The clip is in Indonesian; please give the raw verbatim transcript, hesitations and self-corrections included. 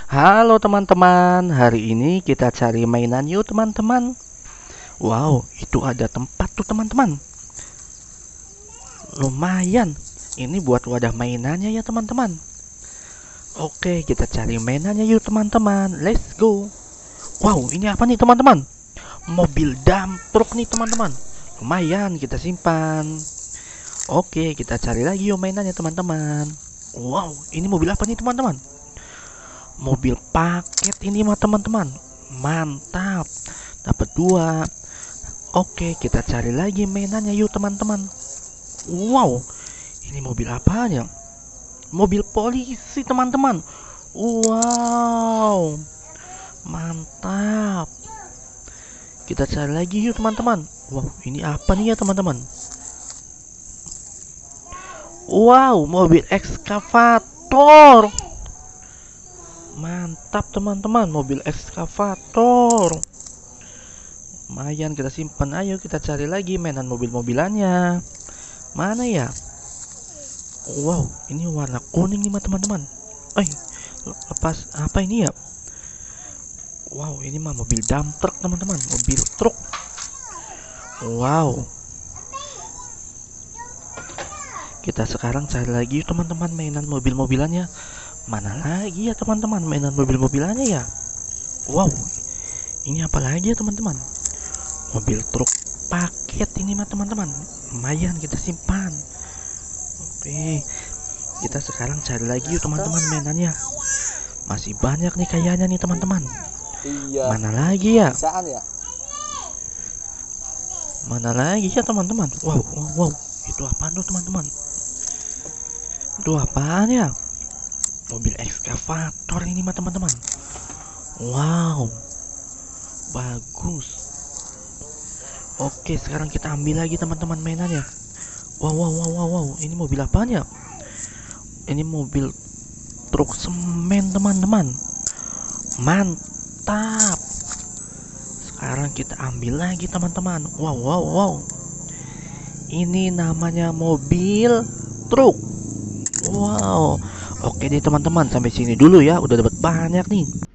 Halo teman-teman, hari ini kita cari mainan yuk teman-teman. Wow, itu ada tempat tuh teman-teman. Lumayan, ini buat wadah mainannya ya teman-teman. Oke, kita cari mainannya yuk teman-teman. Let's go. Wow, ini apa nih teman-teman? Mobil dump truck nih teman-teman. Lumayan, kita simpan. Oke, kita cari lagi yuk mainannya teman-teman. Wow, ini mobil apa nih teman-teman? Mobil paket ini mah teman-teman. Mantap, dapat dua. Oke, kita cari lagi mainannya yuk teman-teman. Wow, ini mobil apanya? Mobil polisi teman-teman. Wow, mantap. Kita cari lagi yuk teman-teman. Wow, ini apa nih ya teman-teman? Wow, mobil ekskavator. Mantap teman-teman, mobil ekskavator. Lumayan, kita simpan. Ayo kita cari lagi mainan mobil-mobilannya. Mana ya? Wow, ini warna kuning nih teman-teman. Eh, lepas apa ini ya? Wow, ini mah mobil dump truck teman-teman, mobil truk. Wow. Kita sekarang cari lagi teman-teman mainan mobil-mobilannya. Mana lagi ya teman-teman mainan mobil-mobilannya ya? Wow, ini apa lagi ya teman-teman? Mobil truk paket ini mah teman-teman. Lumayan, kita simpan. Oke, kita sekarang cari lagi yuk teman-teman mainannya. Masih banyak nih kayaknya nih teman-teman. Iya. Mana lagi ya? Bisaan ya? Mana lagi ya teman-teman? Wow, wow, wow. Itu apaan tuh teman-teman? Itu apaan ya? Mobil ekskavator ini mah teman-teman. Wow, bagus. Oke, sekarang kita ambil lagi teman-teman mainannya. Wow, wow, wow, wow, wow. Ini mobil apaan ya? Ini mobil truk semen teman-teman. Mantap. Sekarang kita ambil lagi teman-teman. Wow, wow, wow. Ini namanya mobil truk. Wow. Oke deh teman-teman, sampai sini dulu ya. Udah dapat banyak nih.